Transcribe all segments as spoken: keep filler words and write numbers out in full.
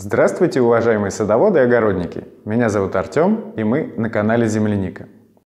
Здравствуйте, уважаемые садоводы и огородники! Меня зовут Артем, и мы на канале Земляника.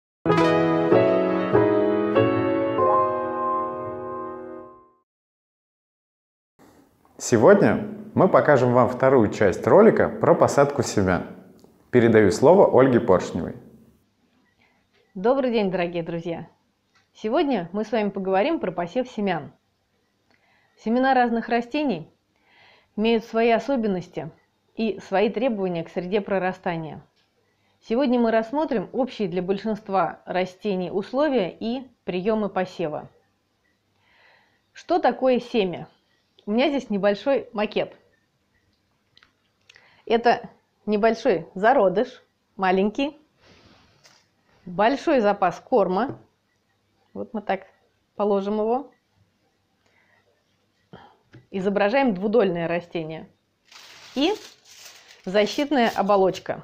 Сегодня мы покажем вам вторую часть ролика про посадку семян. Передаю слово Ольге Поршневой. Добрый день, дорогие друзья! Сегодня мы с вами поговорим про посев семян. Семена разных растений имеют свои особенности и свои требования к среде прорастания. Сегодня мы рассмотрим общие для большинства растений условия и приемы посева. Что такое семя? У меня здесь небольшой макет. Это небольшой зародыш, маленький, большой запас корма. Вот мы так положим его. Изображаем двудольное растение. И защитная оболочка.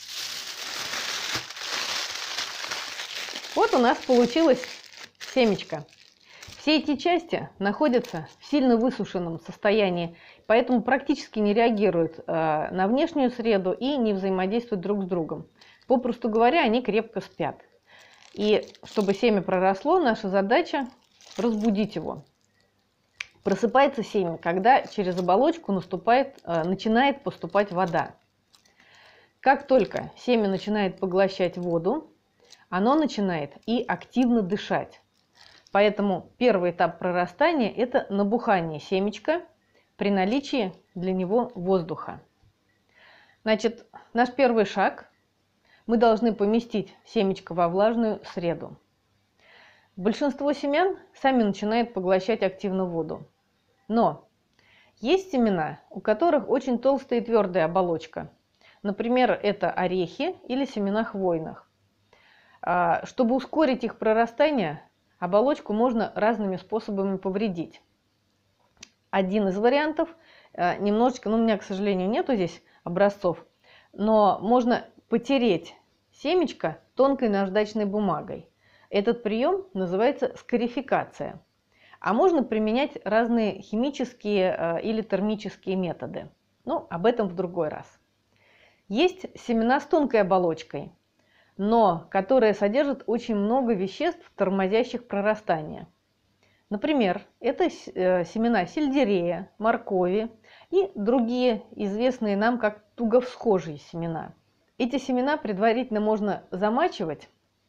Вот у нас получилось семечко. Все эти части находятся в сильно высушенном состоянии, поэтому практически не реагируют э, на внешнюю среду и не взаимодействуют друг с другом. Попросту говоря, они крепко спят. И чтобы семя проросло, наша задача разбудить его. Просыпается семя, когда через оболочку наступает, э, начинает поступать вода. Как только семя начинает поглощать воду, оно начинает и активно дышать. Поэтому первый этап прорастания – это набухание семечка при наличии для него воздуха. Значит, наш первый шаг – мы должны поместить семечко во влажную среду. Большинство семян сами начинают поглощать активно воду. Но есть семена, у которых очень толстая и твердая оболочка. Например, это орехи или семена хвойных. Чтобы ускорить их прорастание, оболочку можно разными способами повредить. Один из вариантов, немножечко, ну у меня, к сожалению, нету здесь образцов, но можно потереть семечко тонкой наждачной бумагой. Этот прием называется скарификация. А можно применять разные химические или термические методы. Ну, об этом в другой раз. Есть семена с тонкой оболочкой, но которые содержат очень много веществ, тормозящих прорастание. Например, это семена сельдерея, моркови и другие известные нам как туговсхожие семена. Эти семена предварительно можно замачивать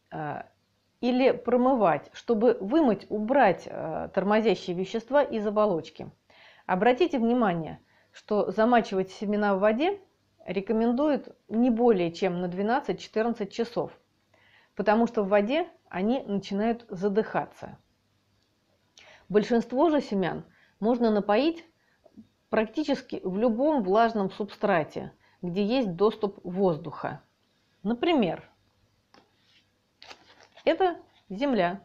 или промывать, чтобы вымыть, убрать тормозящие вещества из оболочки. Обратите внимание, что замачивать семена в воде рекомендуют не более чем на двенадцать-четырнадцать часов, потому что в воде они начинают задыхаться. Большинство же семян можно напоить практически в любом влажном субстрате, где есть доступ воздуха. Например, это земля,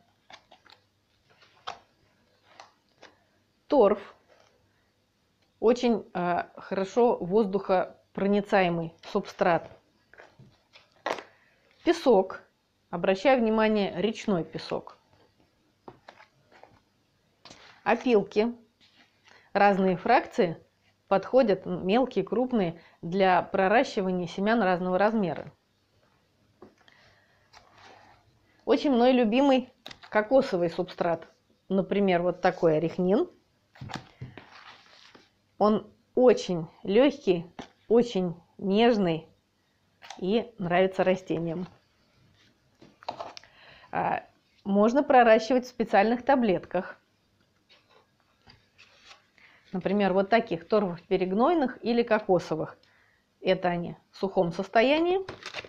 торф, очень э, хорошо воздухопроницаемый субстрат, песок, обращаю внимание, речной песок, опилки, разные фракции подходят, мелкие, крупные, для проращивания семян разного размера. Очень мной любимый кокосовый субстрат, например, вот такой орехнин. Он очень легкий, очень нежный и нравится растениям. Можно проращивать в специальных таблетках. Например, вот таких торфовых перегнойных или кокосовых. Это они в сухом состоянии,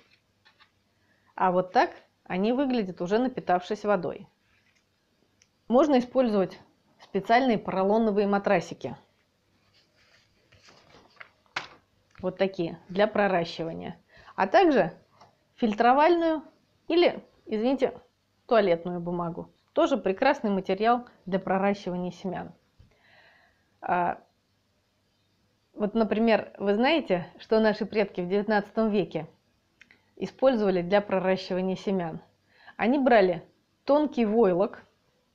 а вот так они выглядят, уже напитавшись водой. Можно использовать специальные поролоновые матрасики. Вот такие, для проращивания. А также фильтровальную или, извините, туалетную бумагу. Тоже прекрасный материал для проращивания семян. А, вот, например, вы знаете, что наши предки в девятнадцатом веке использовали для проращивания семян? Они брали тонкий войлок,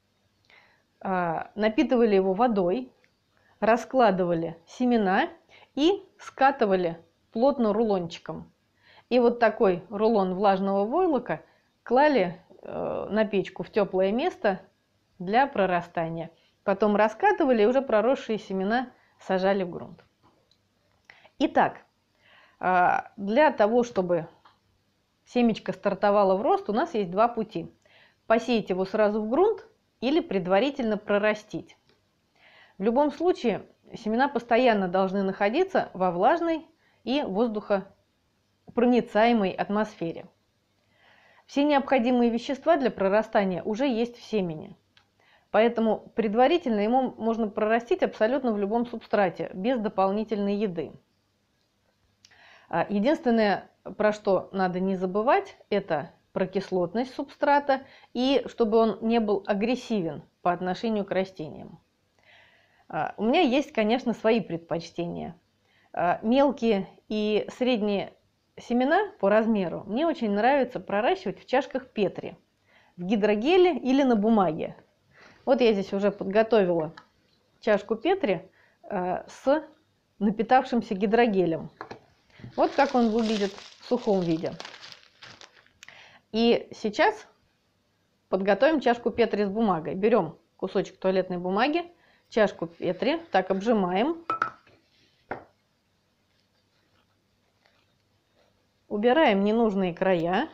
а, напитывали его водой, раскладывали семена и скатывали плотно рулончиком. И вот такой рулон влажного войлока клали э, на печку в теплое место для прорастания. Потом раскатывали и уже проросшие семена сажали в грунт. Итак, э, для того, чтобы семечко стартовало в рост, у нас есть два пути. Посеять его сразу в грунт или предварительно прорастить. В любом случае, семена постоянно должны находиться во влажной и воздухопроницаемой атмосфере. Все необходимые вещества для прорастания уже есть в семени. Поэтому предварительно ему можно прорастить абсолютно в любом субстрате, без дополнительной еды. Единственное, про что надо не забывать, это про кислотность субстрата и чтобы он не был агрессивен по отношению к растениям. У меня есть, конечно, свои предпочтения. Мелкие и средние семена по размеру мне очень нравится проращивать в чашках Петри, в гидрогеле или на бумаге. Вот я здесь уже подготовила чашку Петри с напитавшимся гидрогелем. Вот как он выглядит в сухом виде. И сейчас подготовим чашку Петри с бумагой. Берем кусочек туалетной бумаги, чашку Петри, так обжимаем. Убираем ненужные края.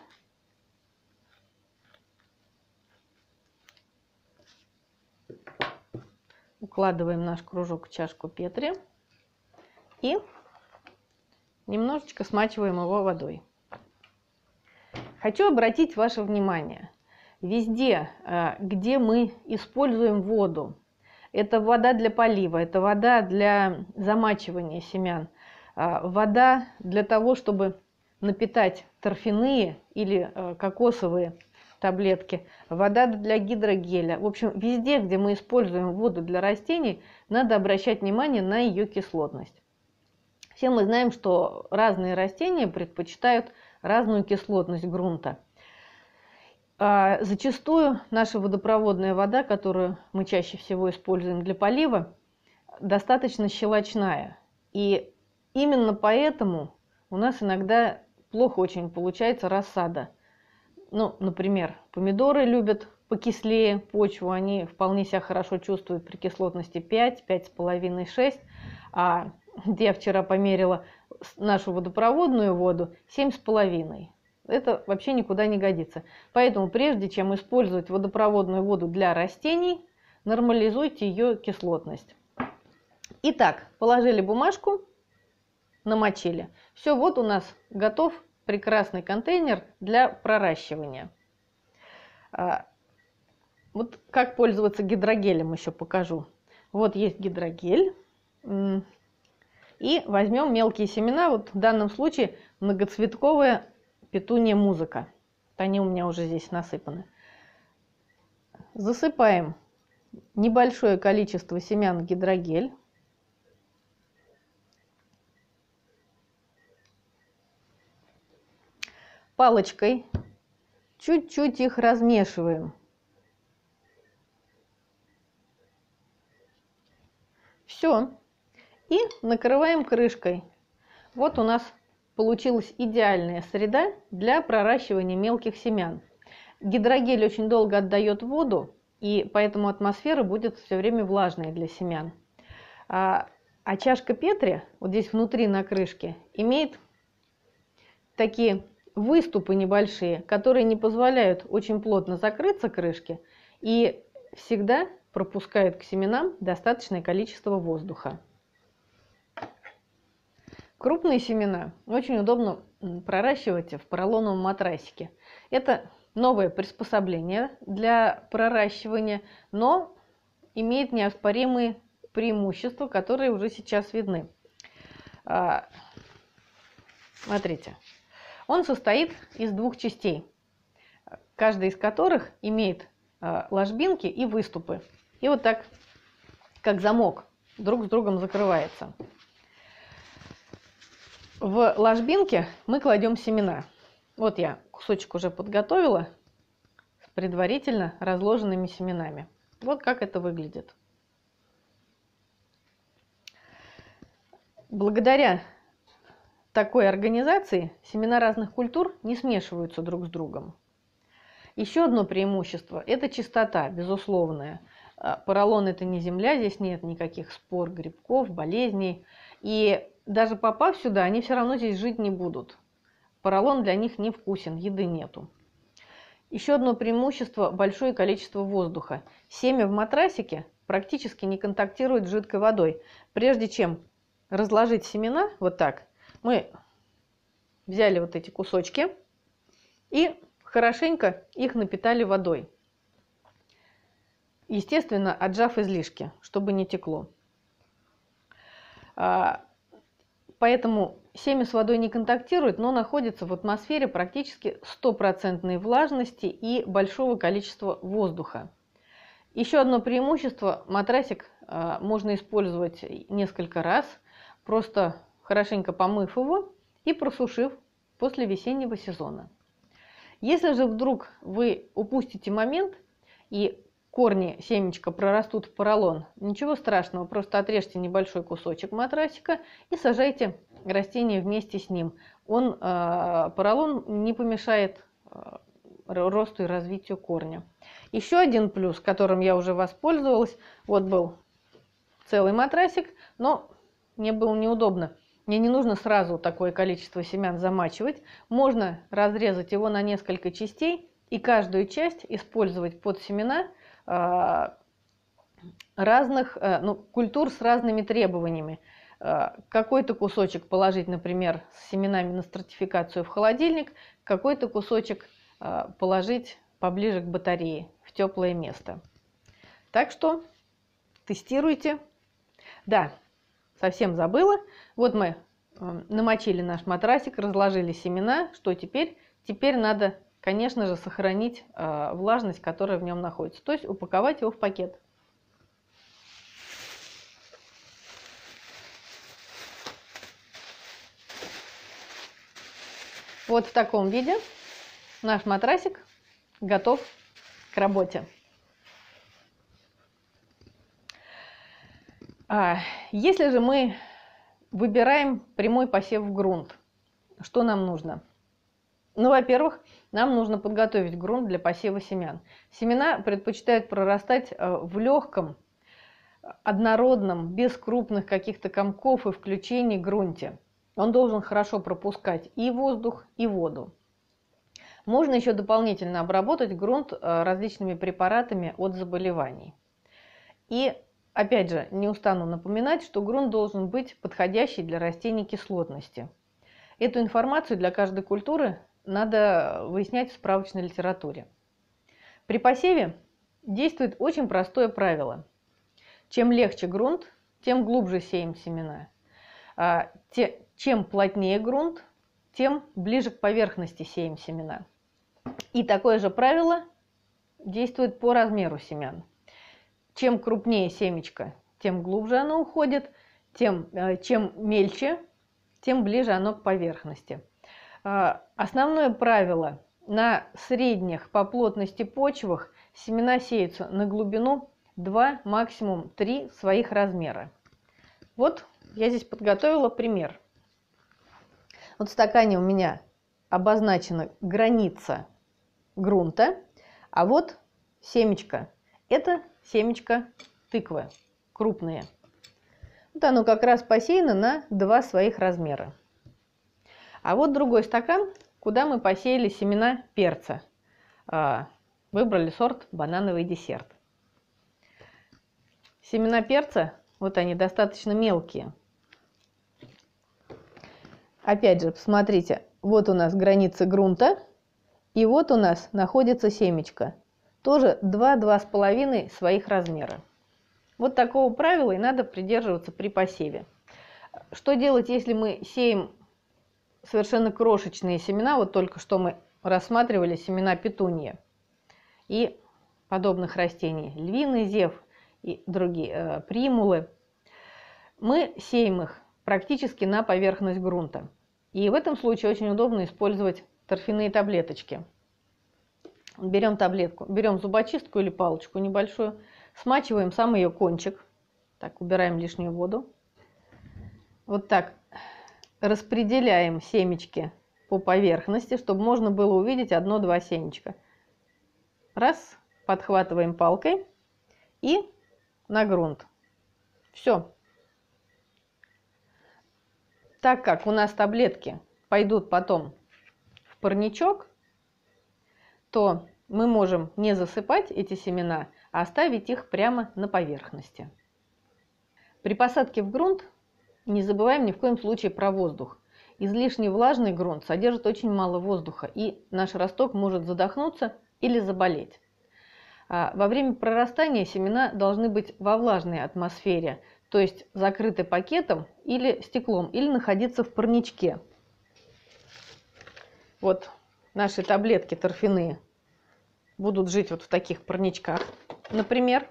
Укладываем наш кружок в чашку Петри и немножечко смачиваем его водой. Хочу обратить ваше внимание. Везде, где мы используем воду, это вода для полива, это вода для замачивания семян, вода для того, чтобы напитать торфяные или кокосовые таблетки, вода для гидрогеля. В общем, везде, где мы используем воду для растений, надо обращать внимание на ее кислотность. Все мы знаем, что разные растения предпочитают разную кислотность грунта. А зачастую наша водопроводная вода, которую мы чаще всего используем для полива, достаточно щелочная. И именно поэтому у нас иногда плохо очень получается рассада. Ну, например, помидоры любят покислее почву, они вполне себя хорошо чувствуют при кислотности пять, пять с половиной, шесть, а я вчера померила нашу водопроводную воду семь с половиной. Это вообще никуда не годится. Поэтому прежде чем использовать водопроводную воду для растений, нормализуйте ее кислотность. Итак, положили бумажку, намочили. Все, вот у нас готов прекрасный контейнер для проращивания. Вот как пользоваться гидрогелем еще покажу. Вот есть гидрогель. И возьмем мелкие семена, вот в данном случае многоцветковая петуния музыка. Вот они у меня уже здесь насыпаны. Засыпаем небольшое количество семян в гидрогель. Палочкой чуть-чуть их размешиваем. Все. И накрываем крышкой. Вот у нас получилась идеальная среда для проращивания мелких семян. Гидрогель очень долго отдает воду, и поэтому атмосфера будет все время влажной для семян. А, а чашка Петри, вот здесь внутри на крышке, имеет такие выступы небольшие, которые не позволяют очень плотно закрыться крышке и всегда пропускают к семенам достаточное количество воздуха. Крупные семена очень удобно проращивать в поролоновом матрасике. Это новое приспособление для проращивания, но имеет неоспоримые преимущества, которые уже сейчас видны. Смотрите, он состоит из двух частей, каждая из которых имеет ложбинки и выступы. И вот так, как замок, друг с другом закрывается. В ложбинке мы кладем семена. Вот я кусочек уже подготовила с предварительно разложенными семенами. Вот как это выглядит. Благодаря такой организации семена разных культур не смешиваются друг с другом. Еще одно преимущество – это чистота, безусловная. Поролон – это не земля, здесь нет никаких спор, грибков, болезней. И даже попав сюда, они все равно здесь жить не будут. Поролон для них невкусен, еды нету. Еще одно преимущество – большое количество воздуха. Семя в матрасике практически не контактирует с жидкой водой. Прежде чем разложить семена, вот так, мы взяли вот эти кусочки и хорошенько их напитали водой. Естественно, отжав излишки, чтобы не текло. Поэтому семя с водой не контактирует, но находится в атмосфере практически стопроцентной влажности и большого количества воздуха. Еще одно преимущество – матрасик можно использовать несколько раз, просто хорошенько помыв его и просушив после весеннего сезона. Если же вдруг вы упустите момент и корни семечка прорастут в поролон, ничего страшного, просто отрежьте небольшой кусочек матрасика и сажайте растение вместе с ним. Он, э, поролон не помешает э, росту и развитию корня. Еще один плюс, которым я уже воспользовалась, вот был целый матрасик, но мне было неудобно. Мне не нужно сразу такое количество семян замачивать. Можно разрезать его на несколько частей и каждую часть использовать под семена разных ну, культур с разными требованиями. Какой-то кусочек положить, например, с семенами на стратификацию в холодильник, какой-то кусочек положить поближе к батарее, в теплое место. Так что тестируйте. Да, совсем забыла. Вот мы намочили наш матрасик, разложили семена. Что теперь? Теперь надо, конечно же, сохранить э, влажность, которая в нем находится. То есть упаковать его в пакет. Вот в таком виде наш матрасик готов к работе. А если же мы выбираем прямой посев в грунт, что нам нужно? Ну, во-первых, нам нужно подготовить грунт для посева семян. Семена предпочитают прорастать в легком, однородном, без крупных каких-то комков и включений грунте. Он должен хорошо пропускать и воздух, и воду. Можно еще дополнительно обработать грунт различными препаратами от заболеваний. И опять же, не устану напоминать, что грунт должен быть подходящий для растений кислотности. Эту информацию для каждой культуры надо выяснять в справочной литературе. При посеве действует очень простое правило. Чем легче грунт, тем глубже сеем семена. Чем плотнее грунт, тем ближе к поверхности сеем семена. И такое же правило действует по размеру семян. Чем крупнее семечко, тем глубже оно уходит, тем, чем мельче, тем ближе оно к поверхности. Основное правило: на средних по плотности почвах семена сеются на глубину два, максимум три своих размера. Вот я здесь подготовила пример. Вот в стакане у меня обозначена граница грунта, а вот семечко. Это семечко тыквы, крупные. Вот оно как раз посеяно на два своих размера. А вот другой стакан, куда мы посеяли семена перца. Выбрали сорт банановый десерт. Семена перца, вот они достаточно мелкие. Опять же, посмотрите, вот у нас граница грунта, и вот у нас находится семечко. Тоже два-два с половиной своих размера. Вот такого правила и надо придерживаться при посеве. Что делать, если мы сеем совершенно крошечные семена? Вот только что мы рассматривали семена петуньи и подобных растений. Львиный зев и другие, э, примулы. Мы сеем их практически на поверхность грунта. И в этом случае очень удобно использовать торфяные таблеточки. Берем таблетку, берем зубочистку или палочку небольшую, смачиваем сам ее кончик. Так, убираем лишнюю воду. вот так распределяем семечки по поверхности, чтобы можно было увидеть одно-два семечка. Раз, подхватываем палкой и на грунт. Все. Так как у нас таблетки пойдут потом в парничок, то мы можем не засыпать эти семена, а оставить их прямо на поверхности. При посадке в грунт не забываем ни в коем случае про воздух. Излишне влажный грунт содержит очень мало воздуха, и наш росток может задохнуться или заболеть. Во время прорастания семена должны быть во влажной атмосфере, то есть закрыты пакетом или стеклом, или находиться в парничке. Вот наши таблетки торфяные будут жить вот в таких парничках, например.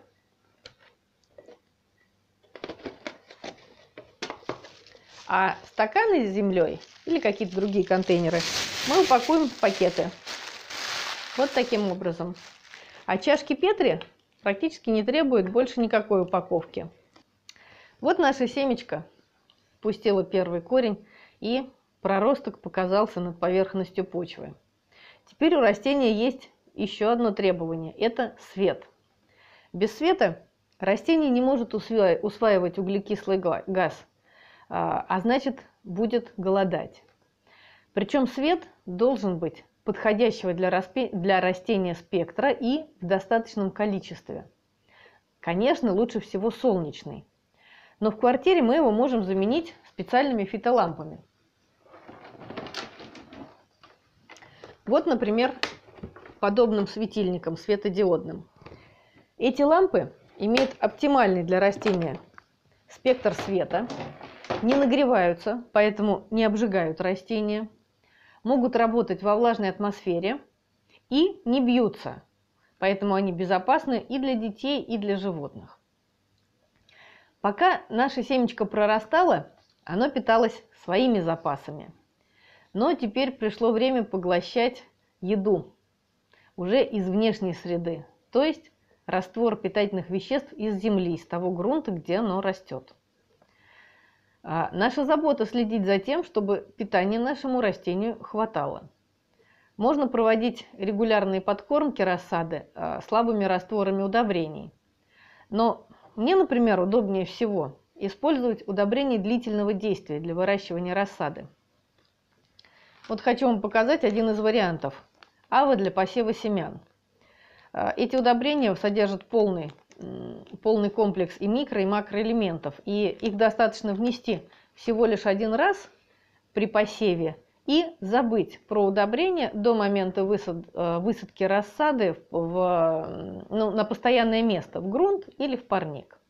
А стаканы с землей или какие-то другие контейнеры мы упакуем в пакеты. Вот таким образом. А чашки Петри практически не требуют больше никакой упаковки. Вот наше семечко пустило первый корень, и проросток показался над поверхностью почвы. Теперь у растения есть еще одно требование – это свет. Без света растение не может усваивать углекислый газ, а значит будет голодать. Причем свет должен быть подходящего для, распе... для растения спектра и в достаточном количестве. Конечно, лучше всего солнечный. Но в квартире мы его можем заменить специальными фитолампами. Вот, например, подобным светильником светодиодным. Эти лампы имеют оптимальный для растения спектр света, не нагреваются, поэтому не обжигают растения, могут работать во влажной атмосфере и не бьются, поэтому они безопасны и для детей, и для животных. Пока наше семечко прорастало, оно питалось своими запасами. Но теперь пришло время поглощать еду уже из внешней среды, то есть раствор питательных веществ из земли, из того грунта, где оно растет. А наша забота следить за тем, чтобы питания нашему растению хватало. Можно проводить регулярные подкормки рассады слабыми растворами удобрений. Но мне, например, удобнее всего использовать удобрения длительного действия для выращивания рассады. Вот хочу вам показать один из вариантов. Ава для посева семян. Эти удобрения содержат полный, полный комплекс и микро, и макроэлементов. И их достаточно внести всего лишь один раз при посеве и забыть про удобрения до момента высад, высадки рассады в, ну, на постоянное место, в грунт или в парник.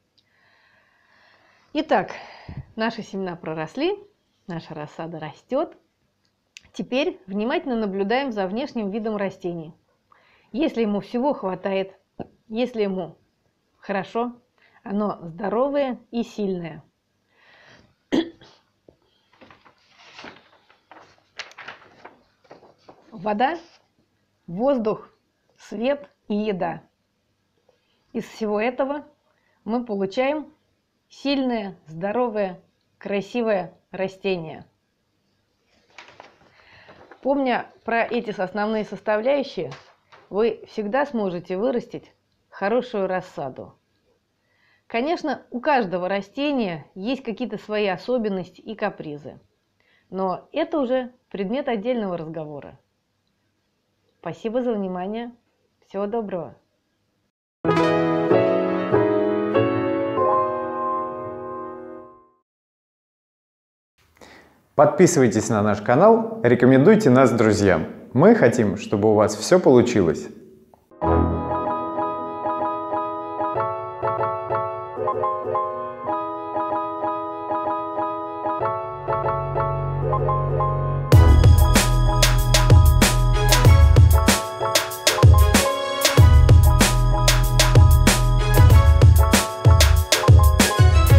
Итак, наши семена проросли, наша рассада растет. Теперь внимательно наблюдаем за внешним видом растений. Если ему всего хватает, если ему хорошо, оно здоровое и сильное. Вода, воздух, свет и еда. Из всего этого мы получаем сильное, здоровое, красивое растение. Помня про эти основные составляющие, вы всегда сможете вырастить хорошую рассаду. Конечно, у каждого растения есть какие-то свои особенности и капризы, но это уже предмет отдельного разговора. Спасибо за внимание. Всего доброго. Подписывайтесь на наш канал, рекомендуйте нас друзьям. Мы хотим, чтобы у вас все получилось.